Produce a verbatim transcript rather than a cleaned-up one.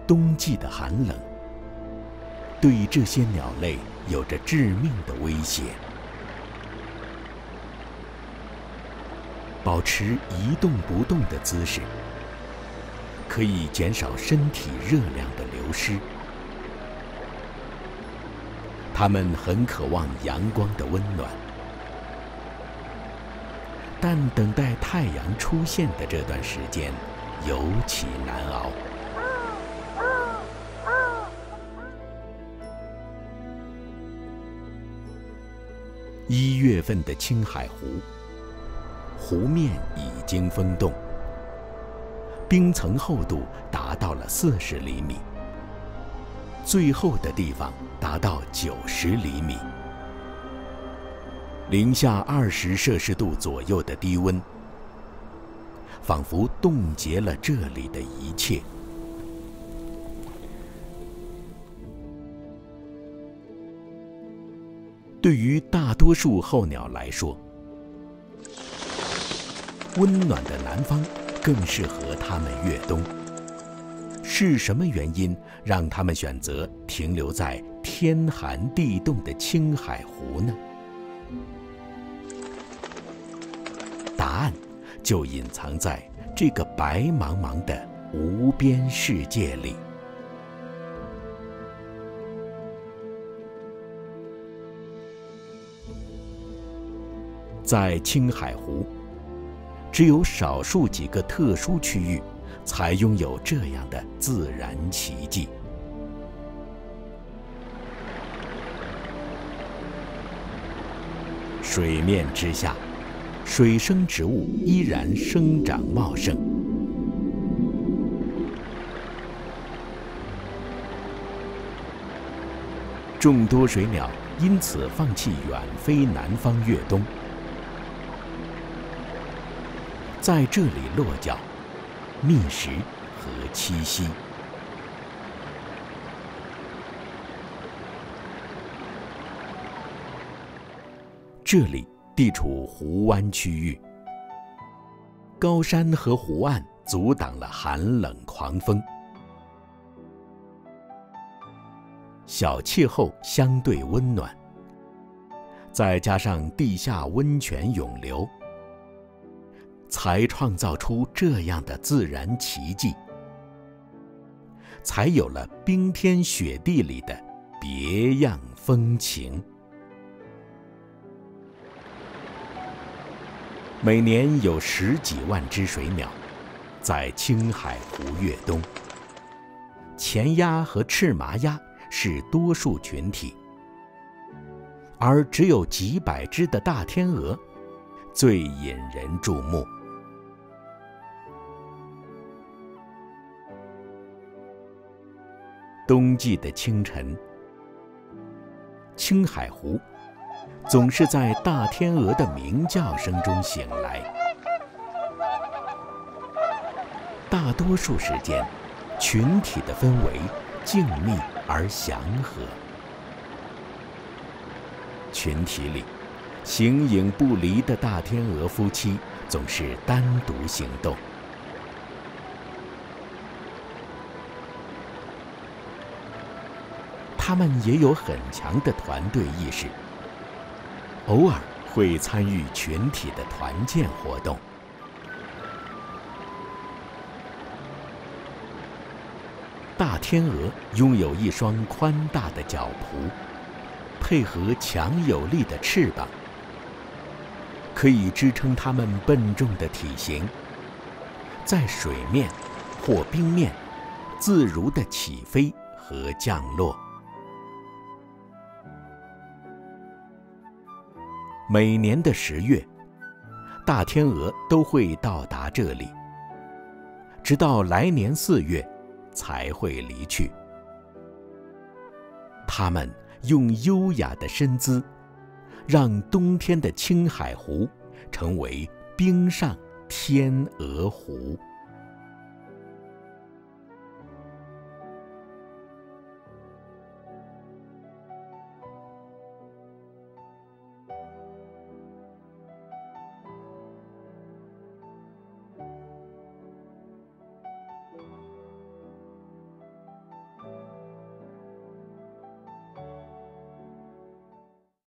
冬季的寒冷对这些鸟类有着致命的威胁。保持一动不动的姿势，可以减少身体热量的流失。它们很渴望阳光的温暖，但等待太阳出现的这段时间尤其难熬。一月份的青海湖，湖面已经封冻，冰层厚度达到了四十厘米，最厚的地方达到九十厘米。零下二十摄氏度左右的低温，仿佛冻结了这里的一切。对于大多数候鸟来说，温暖的南方更适合它们越冬。是什么原因让它们选择停留在天寒地冻的青海湖呢？答案就隐藏在这个白茫茫的无边世界里。在青海湖，只有少数几个特殊区域才拥有这样的自然奇迹。水面之下，水生植物依然生长茂盛。众多水鸟因此放弃远飞南方越冬，在这里落脚、觅食和栖息。这里地处湖湾区域，高山和湖岸阻挡了寒冷狂风，小气候相对温暖，再加上地下温泉涌流，才创造出这样的自然奇迹，才有了冰天雪地里的别样风情。每年有十几万只水鸟在青海湖越冬，前鸭和赤麻鸭是多数群体，而只有几百只的大天鹅最引人注目。冬季的清晨，青海湖总是在大天鹅的鸣叫声中醒来。大多数时间，群体的氛围静谧而祥和。群体里，形影不离的大天鹅夫妻总是单独行动。他们也有很强的团队意识，偶尔会参与群体的团建活动。大天鹅拥有一双宽大的脚蹼，配合强有力的翅膀，可以支撑它们笨重的体型，在水面或冰面自如地起飞和降落。每年的十月，大天鹅都会到达这里，直到来年四月才会离去。它们用优雅的身姿，让冬天的青海湖成为冰上天鹅湖。